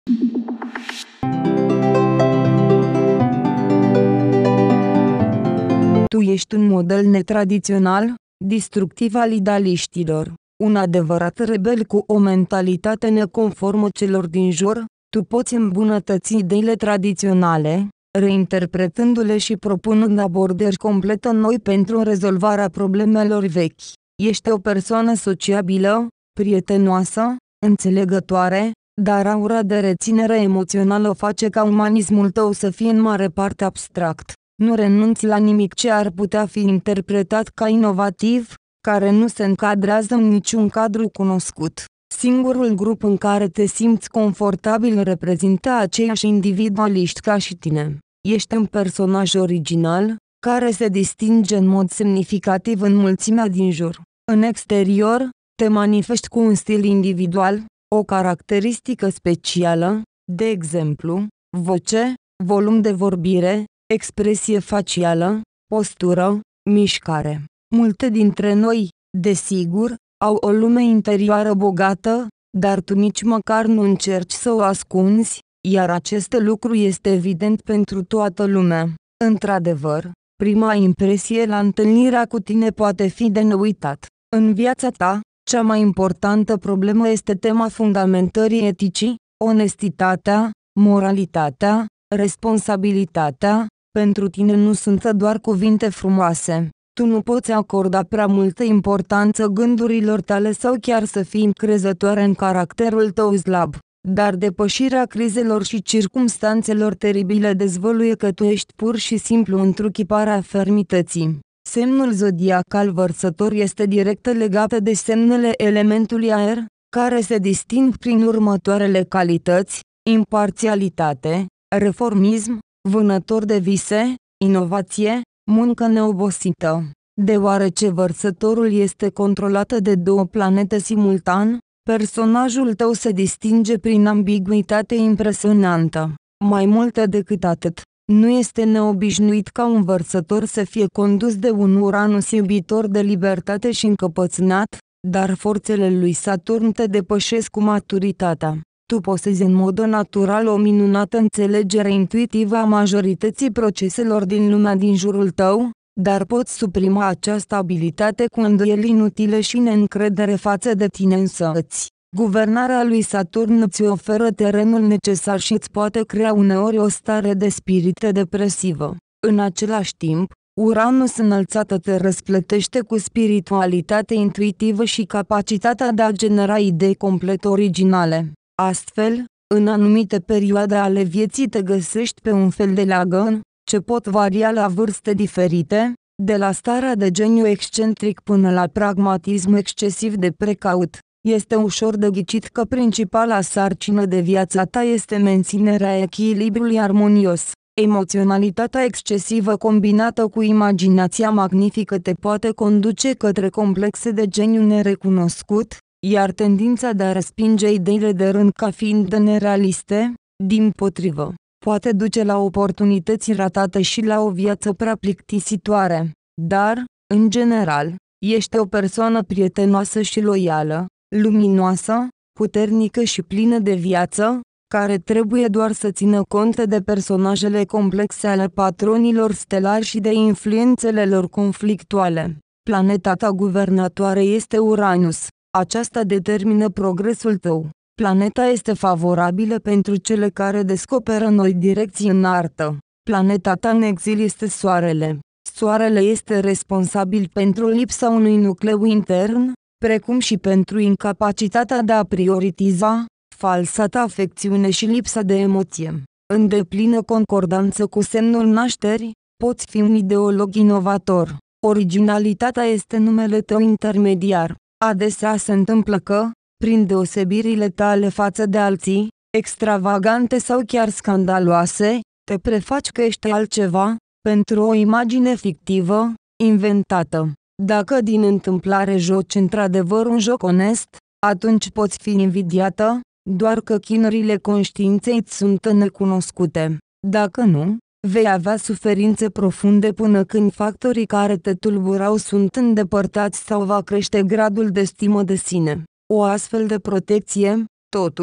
Tu ești un model netradițional, destructiv al idealiștilor, un adevărat rebel cu o mentalitate neconformă celor din jur. Tu poți îmbunătăți ideile tradiționale, reinterpretându-le și propunând abordări complet noi pentru rezolvarea problemelor vechi. Ești o persoană sociabilă, prietenoasă, înțelegătoare, dar aura de reținere emoțională face ca umanismul tău să fie în mare parte abstract. Nu renunți la nimic ce ar putea fi interpretat ca inovativ, care nu se încadrează în niciun cadru cunoscut. Singurul grup în care te simți confortabil reprezintă aceiași individualiști ca și tine. Ești un personaj original, care se distinge în mod semnificativ în mulțimea din jur. În exterior, te manifesti cu un stil individual, o caracteristică specială, de exemplu, voce, volum de vorbire, expresie facială, postură, mișcare. Multe dintre noi, desigur, au o lume interioară bogată, dar tu nici măcar nu încerci să o ascunzi, iar acest lucru este evident pentru toată lumea. Într-adevăr, prima impresie la întâlnirea cu tine poate fi de neuitat. În viața ta, cea mai importantă problemă este tema fundamentării eticii, onestitatea, moralitatea, responsabilitatea. Pentru tine nu sunt doar cuvinte frumoase. Tu nu poți acorda prea multă importanță gândurilor tale sau chiar să fii încrezătoare în caracterul tău slab. Dar depășirea crizelor și circumstanțelor teribile dezvăluie că tu ești pur și simplu întruchiparea fermității. Semnul zodiacal Vărsător este direct legat de semnele elementului aer, care se disting prin următoarele calități: imparțialitate, reformism, vânător de vise, inovație, muncă neobosită. Deoarece Vărsătorul este controlată de două planete simultan, personajul tău se distinge prin ambiguitate impresionantă. Mai mult decât atât, nu este neobișnuit ca un Vărsător să fie condus de un Uranus iubitor de libertate și încăpățânat, dar forțele lui Saturn te depășesc cu maturitatea. Tu posezi în mod natural o minunată înțelegere intuitivă a majorității proceselor din lumea din jurul tău, dar poți suprima această abilitate cu îndoieli inutile și neîncredere față de tine însăți. Guvernarea lui Saturn îți oferă terenul necesar și îți poate crea uneori o stare de spirit depresivă. În același timp, Uranus înălțată te răsplătește cu spiritualitate intuitivă și capacitatea de a genera idei complet originale. Astfel, în anumite perioade ale vieții te găsești pe un fel de leagăn, ce pot varia la vârste diferite, de la starea de geniu excentric până la pragmatism excesiv de precaut. Este ușor de ghicit că principala sarcină de viața ta este menținerea echilibrului armonios. Emoționalitatea excesivă combinată cu imaginația magnifică te poate conduce către complexe de geniu nerecunoscut, iar tendința de a respinge ideile de rând ca fiind nerealiste, dimpotrivă, poate duce la oportunități ratate și la o viață prea plictisitoare. Dar, în general, ești o persoană prietenoasă și loială, luminoasă, puternică și plină de viață, care trebuie doar să țină cont de personajele complexe ale patronilor stelari și de influențele lor conflictuale. Planeta ta guvernatoare este Uranus. Aceasta determină progresul tău. Planeta este favorabilă pentru cele care descoperă noi direcții în artă. Planeta ta în exil este Soarele. Soarele este responsabil pentru lipsa unui nucleu intern, precum și pentru incapacitatea de a prioritiza, falsa ta afecțiune și lipsa de emoție. În deplină concordanță cu semnul nașterii, poți fi un ideolog inovator. Originalitatea este numele tău intermediar. Adesea se întâmplă că, prin deosebirile tale față de alții, extravagante sau chiar scandaloase, te prefaci că ești altceva, pentru o imagine fictivă, inventată. Dacă din întâmplare joci într-adevăr un joc onest, atunci poți fi invidiată, doar că chinurile conștiinței îți sunt necunoscute. Dacă nu, vei avea suferințe profunde până când factorii care te tulburau sunt îndepărtați sau va crește gradul de stimă de sine. O astfel de protecție, totuși,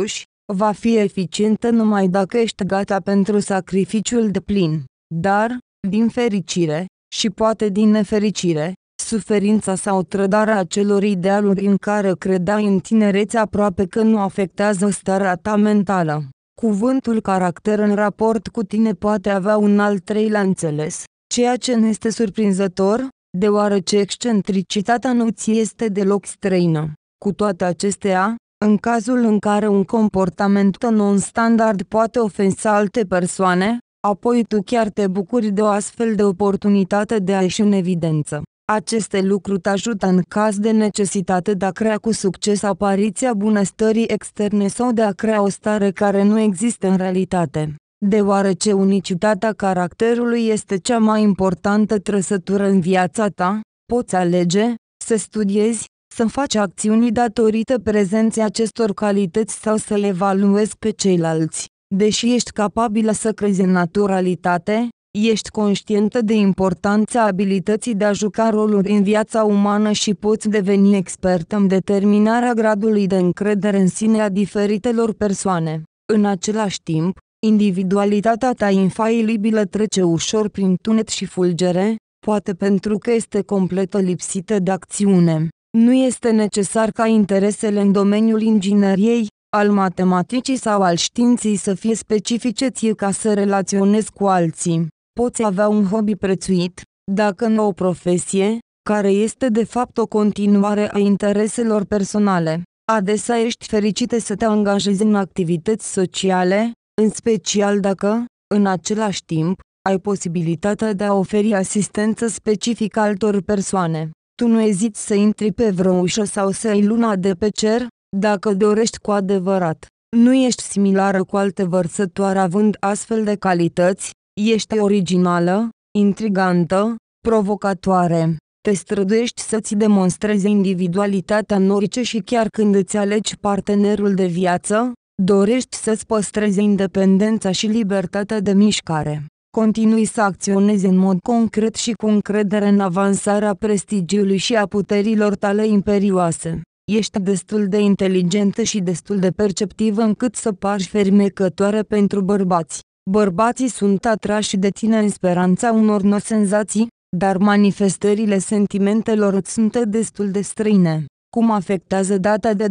va fi eficientă numai dacă ești gata pentru sacrificiul deplin. Dar, din fericire, și poate din nefericire, suferința sau trădarea acelor idealuri în care credeai în tinerețe aproape că nu afectează starea ta mentală. Cuvântul caracter în raport cu tine poate avea un al treilea înțeles, ceea ce nu este surprinzător, deoarece excentricitatea nu ți este deloc străină. Cu toate acestea, în cazul în care un comportament non-standard poate ofensa alte persoane, apoi tu chiar te bucuri de o astfel de oportunitate de a ieși în evidență. Aceste lucruri te ajută în caz de necesitate de a crea cu succes apariția bunăstării externe sau de a crea o stare care nu există în realitate. Deoarece unicitatea caracterului este cea mai importantă trăsătură în viața ta, poți alege să studiezi, să faci acțiuni datorită prezenței acestor calități sau să le evaluezi pe ceilalți. Deși ești capabilă să crezi în naturalitate, ești conștientă de importanța abilității de a juca roluri în viața umană și poți deveni expert în determinarea gradului de încredere în sine a diferitelor persoane. În același timp, individualitatea ta infailibilă trece ușor prin tunet și fulgere, poate pentru că este complet lipsită de acțiune. Nu este necesar ca interesele în domeniul ingineriei, al matematicii sau al științei să fie specifice ție ca să relaționezi cu alții. Poți avea un hobby prețuit, dacă nu o profesie, care este de fapt o continuare a intereselor personale. Adesea ești fericită să te angajezi în activități sociale, în special dacă, în același timp, ai posibilitatea de a oferi asistență specifică altor persoane. Tu nu eziți să intri pe vreo ușă sau să iei luna de pe cer, dacă dorești cu adevărat. Nu ești similară cu alte vărsătoare având astfel de calități, ești originală, intrigantă, provocatoare. Te străduiești să-ți demonstrezi individualitatea în orice și chiar când îți alegi partenerul de viață, dorești să-ți păstrezi independența și libertatea de mișcare. Continui să acționezi în mod concret și cu încredere în avansarea prestigiului și a puterilor tale imperioase. Ești destul de inteligentă și destul de perceptivă încât să pari fermecătoare pentru bărbați. Bărbații sunt atrași de tine în speranța unor noi senzații, dar manifestările sentimentelor îți sunt destul de străine. Cum afectează data de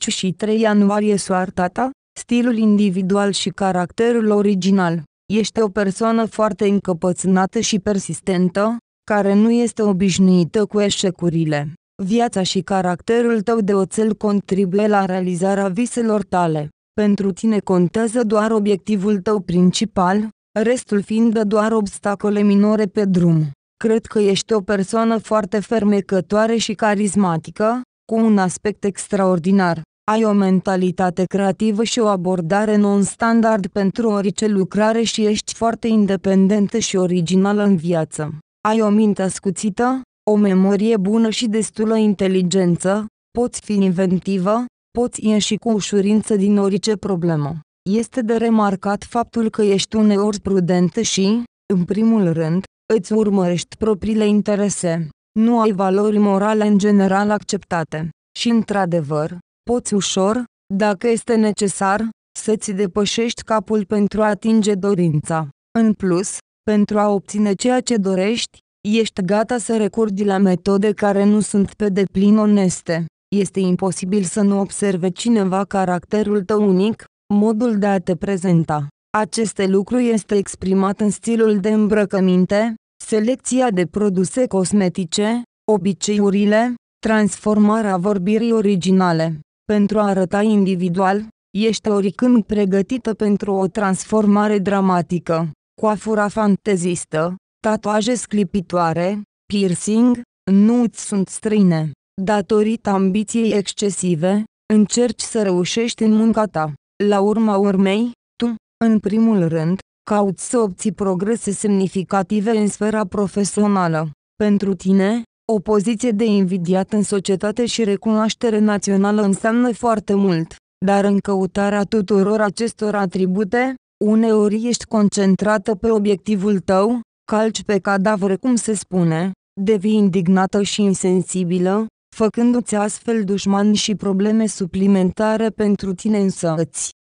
23 ianuarie soarta ta? Stilul individual și caracterul original. Ești o persoană foarte încăpățânată și persistentă, care nu este obișnuită cu eșecurile. Viața și caracterul tău de oțel contribuie la realizarea viselor tale. Pentru tine contează doar obiectivul tău principal, restul fiind doar obstacole minore pe drum. Cred că ești o persoană foarte fermecătoare și carismatică, cu un aspect extraordinar. Ai o mentalitate creativă și o abordare non-standard pentru orice lucrare și ești foarte independentă și originală în viață. Ai o minte ascuțită, o memorie bună și destulă inteligență, poți fi inventivă, poți ieși cu ușurință din orice problemă. Este de remarcat faptul că ești uneori prudentă și, în primul rând, îți urmărești propriile interese. Nu ai valori morale în general acceptate. Și într-adevăr, poți ușor, dacă este necesar, să-ți depășești capul pentru a atinge dorința. În plus, pentru a obține ceea ce dorești, ești gata să recurgi la metode care nu sunt pe deplin oneste. Este imposibil să nu observe cineva caracterul tău unic, modul de a te prezenta. Aceste lucruri este exprimat în stilul de îmbrăcăminte, selecția de produse cosmetice, obiceiurile, transformarea vorbirii originale. Pentru a arăta individual, ești oricând pregătită pentru o transformare dramatică. Coafura fantezistă, tatuaje sclipitoare, piercing, nu îți sunt străine. Datorită ambiției excesive, încerci să reușești în munca ta. La urma urmei, tu, în primul rând, cauți să obții progrese semnificative în sfera profesională. Pentru tine, o poziție de invidiat în societate și recunoaștere națională înseamnă foarte mult, dar în căutarea tuturor acestor atribute, uneori ești concentrată pe obiectivul tău, calci pe cadavre cum se spune, devii indignată și insensibilă, făcându-ți astfel dușmani și probleme suplimentare pentru tine însăți.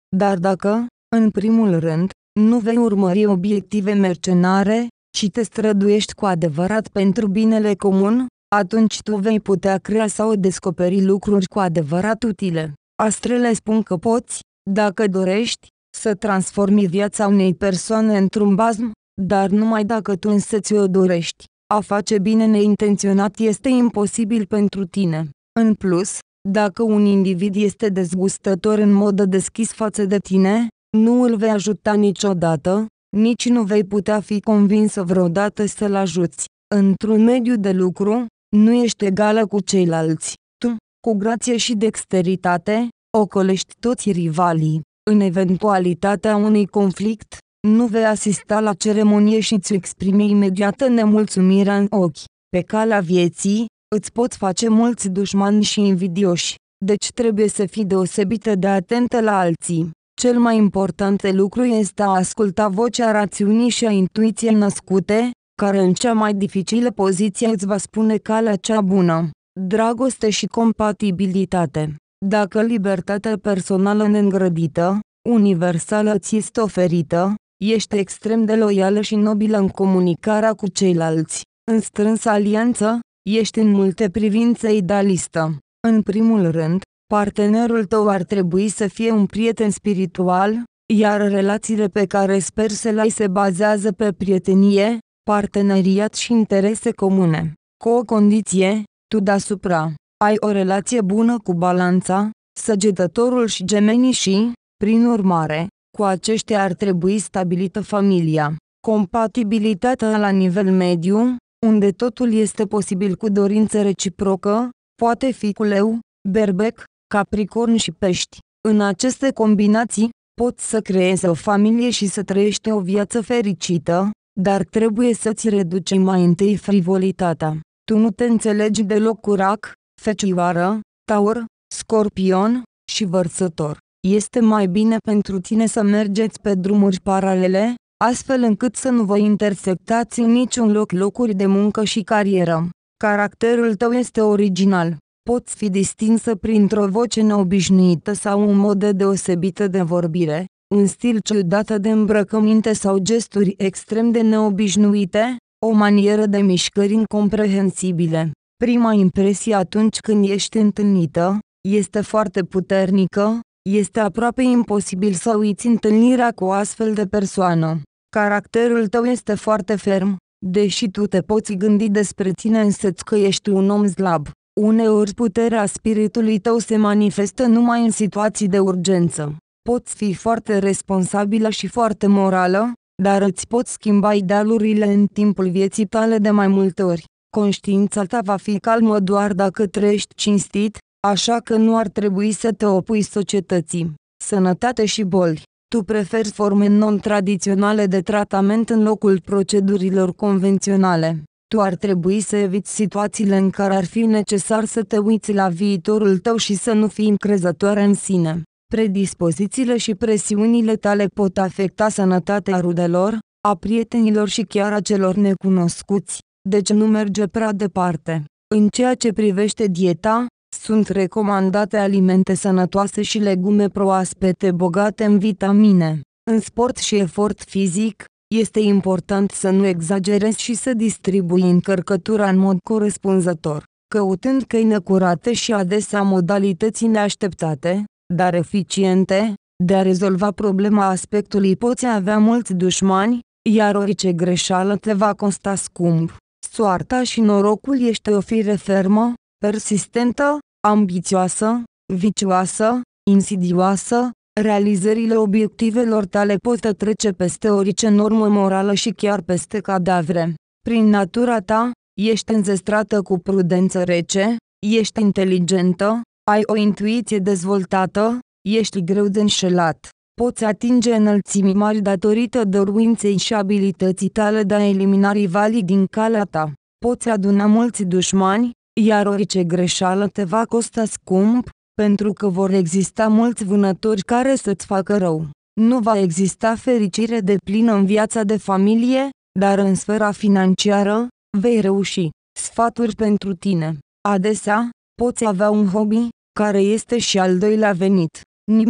Dar dacă, în primul rând, nu vei urmări obiective mercenare, ci te străduiești cu adevărat pentru binele comun, atunci tu vei putea crea sau descoperi lucruri cu adevărat utile. Astrele spun că poți, dacă dorești, să transformi viața unei persoane într-un bazm, dar numai dacă tu însăți o dorești. A face bine neintenționat este imposibil pentru tine. În plus, dacă un individ este dezgustător în mod deschis față de tine, nu îl vei ajuta niciodată, nici nu vei putea fi convinsă vreodată să-l ajuți. Într-un mediu de lucru, nu ești egală cu ceilalți. Tu, cu grație și dexteritate, ocolești toți rivalii. În eventualitatea unui conflict, nu vei asista la ceremonie și îți exprime imediată nemulțumirea în ochi. Pe calea vieții, îți poți face mulți dușmani și invidioși, deci trebuie să fii deosebită de atentă la alții. Cel mai important lucru este a asculta vocea rațiunii și a intuiției născute, care în cea mai dificilă poziție îți va spune calea cea bună. Dragoste și compatibilitate. Dacă libertatea personală neîngrădită, universală ți este oferită, ești extrem de loială și nobilă în comunicarea cu ceilalți. În strânsă alianță, ești în multe privințe idealistă. În primul rând, partenerul tău ar trebui să fie un prieten spiritual, iar relațiile pe care sper să le ai se bazează pe prietenie, parteneriat și interese comune. Cu o condiție, tu deasupra, ai o relație bună cu Balanța, Săgetătorul și Gemenii și, prin urmare, cu aceștia ar trebui stabilită familia. Compatibilitatea la nivel mediu, unde totul este posibil cu dorință reciprocă, poate fi cu Leu, Berbec, Capricorn și Pești. În aceste combinații, poți să creezi o familie și să trăiești o viață fericită, dar trebuie să-ți reduci mai întâi frivolitatea. Tu nu te înțelegi deloc cu Rac, Fecioară, Taur, Scorpion și Vărsător. Este mai bine pentru tine să mergeți pe drumuri paralele, astfel încât să nu vă intersectați în niciun loc locuri de muncă și carieră. Caracterul tău este original. Poți fi distinsă printr-o voce neobișnuită sau un mod deosebit de vorbire, un stil ciudat de îmbrăcăminte sau gesturi extrem de neobișnuite, o manieră de mișcări incomprehensibile. Prima impresie atunci când ești întâlnită, este foarte puternică, este aproape imposibil să uiți întâlnirea cu o astfel de persoană. Caracterul tău este foarte ferm, deși tu te poți gândi despre tine însăți că ești un om slab. Uneori puterea spiritului tău se manifestă numai în situații de urgență. Poți fi foarte responsabilă și foarte morală, dar îți poți schimba idealurile în timpul vieții tale de mai multe ori. Conștiința ta va fi calmă doar dacă trăiești cinstit, așa că nu ar trebui să te opui societății. Sănătate și boli. Tu preferi forme non-tradiționale de tratament în locul procedurilor convenționale. Tu ar trebui să eviți situațiile în care ar fi necesar să te uiți la viitorul tău și să nu fii încrezătoare în sine. Predispozițiile și presiunile tale pot afecta sănătatea rudelor, a prietenilor și chiar a celor necunoscuți, deci nu merge prea departe. În ceea ce privește dieta, sunt recomandate alimente sănătoase și legume proaspete bogate în vitamine. În sport și efort fizic, este important să nu exagerezi și să distribui încărcătura în mod corespunzător. Căutând căi necurate și adesea modalități neașteptate, dar eficiente, de a rezolva problema aspectului poți avea mulți dușmani, iar orice greșeală te va costa scump. Soarta și norocul ești o fire fermă, persistentă, ambițioasă, vicioasă, insidioasă, realizările obiectivelor tale pot trece peste orice normă morală și chiar peste cadavre. Prin natura ta, ești înzestrată cu prudență rece, ești inteligentă, ai o intuiție dezvoltată, ești greu de înșelat. Poți atinge înălțimi mari datorită dăruinței și abilității tale de a elimina rivalii din calea ta. Poți aduna mulți dușmani, iar orice greșeală te va costa scump, pentru că vor exista mulți vânători care să-ți facă rău. Nu va exista fericire deplină în viața de familie, dar în sfera financiară, vei reuși. Sfaturi pentru tine. Adesea, poți avea un hobby, care este și al doilea venit. Nimeni,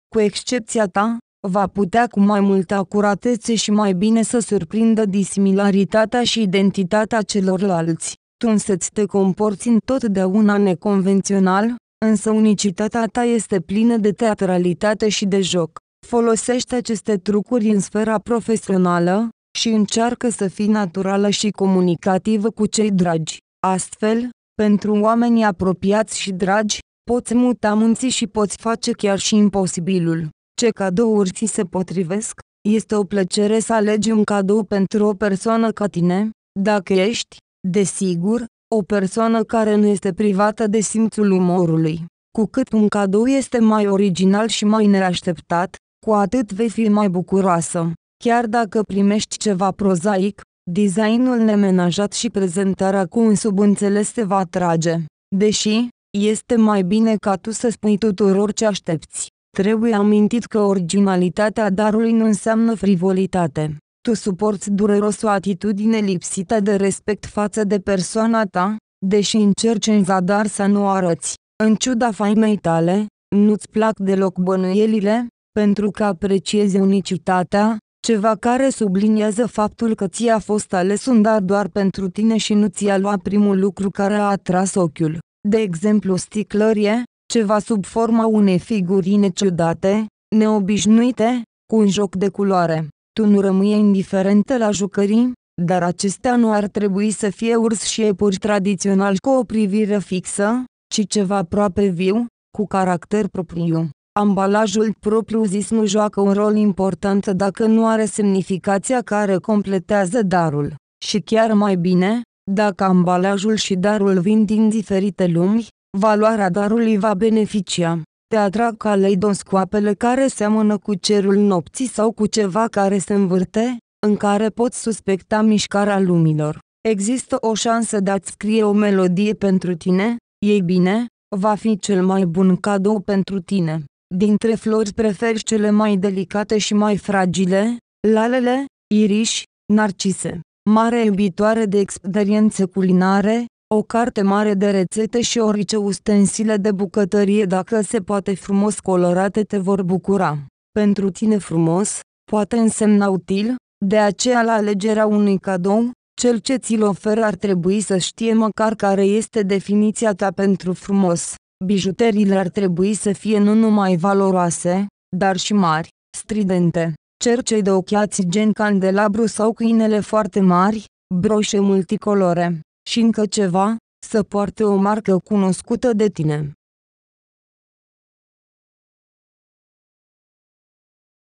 cu excepția ta, va putea cu mai multă acuratețe și mai bine să surprindă disimularitatea și identitatea celorlalți. Tu însăți te comporți întotdeauna neconvențional, însă unicitatea ta este plină de teatralitate și de joc. Folosește aceste trucuri în sfera profesională și încearcă să fii naturală și comunicativă cu cei dragi. Astfel, pentru oamenii apropiați și dragi, poți muta munții și poți face chiar și imposibilul. Ce cadouri ți se potrivesc? Este o plăcere să alegi un cadou pentru o persoană ca tine, dacă ești, desigur, o persoană care nu este privată de simțul umorului. Cu cât un cadou este mai original și mai neașteptat, cu atât vei fi mai bucuroasă. Chiar dacă primești ceva prozaic, designul nemenajat și prezentarea cu un subînțeles te va atrage. Deși, este mai bine ca tu să spui tuturor ce aștepți. Trebuie amintit că originalitatea darului nu înseamnă frivolitate. Tu suporți dureros o atitudine lipsită de respect față de persoana ta, deși încerci în zadar să nu o arăți. În ciuda faimei tale, nu-ți plac deloc bănuielile, pentru că apreciezi unicitatea, ceva care subliniază faptul că ți-a fost ales un dar doar pentru tine și nu ți-a luat primul lucru care a atras ochiul. De exemplu, sticlărie, ceva sub forma unei figurine ciudate, neobișnuite, cu un joc de culoare. Tu nu rămâi indiferentă la jucării, dar acestea nu ar trebui să fie urs și iepuri tradițional cu o privire fixă, ci ceva aproape viu, cu caracter propriu. Ambalajul propriu-zis nu joacă un rol important dacă nu are semnificația care completează darul. Și chiar mai bine, dacă ambalajul și darul vin din diferite lumi, valoarea darului va beneficia. Te atrag caleidoscoapele care seamănă cu cerul nopții sau cu ceva care se învârte, în care poți suspecta mișcarea lumilor. Există o șansă de a-ți scrie o melodie pentru tine? Ei bine, va fi cel mai bun cadou pentru tine. Dintre flori preferi cele mai delicate și mai fragile, lalele, iriși, narcise. Mare iubitoare de experiențe culinare, o carte mare de rețete și orice ustensile de bucătărie dacă se poate frumos colorate te vor bucura. Pentru tine frumos, poate însemna util, de aceea la alegerea unui cadou, cel ce ți-l oferă ar trebui să știe măcar care este definiția ta pentru frumos. Bijuteriile ar trebui să fie nu numai valoroase, dar și mari, stridente. Cercei de ochiați gen candelabru sau cu inele foarte mari, broșe multicolore. Și încă ceva, să poarte o marcă cunoscută de tine.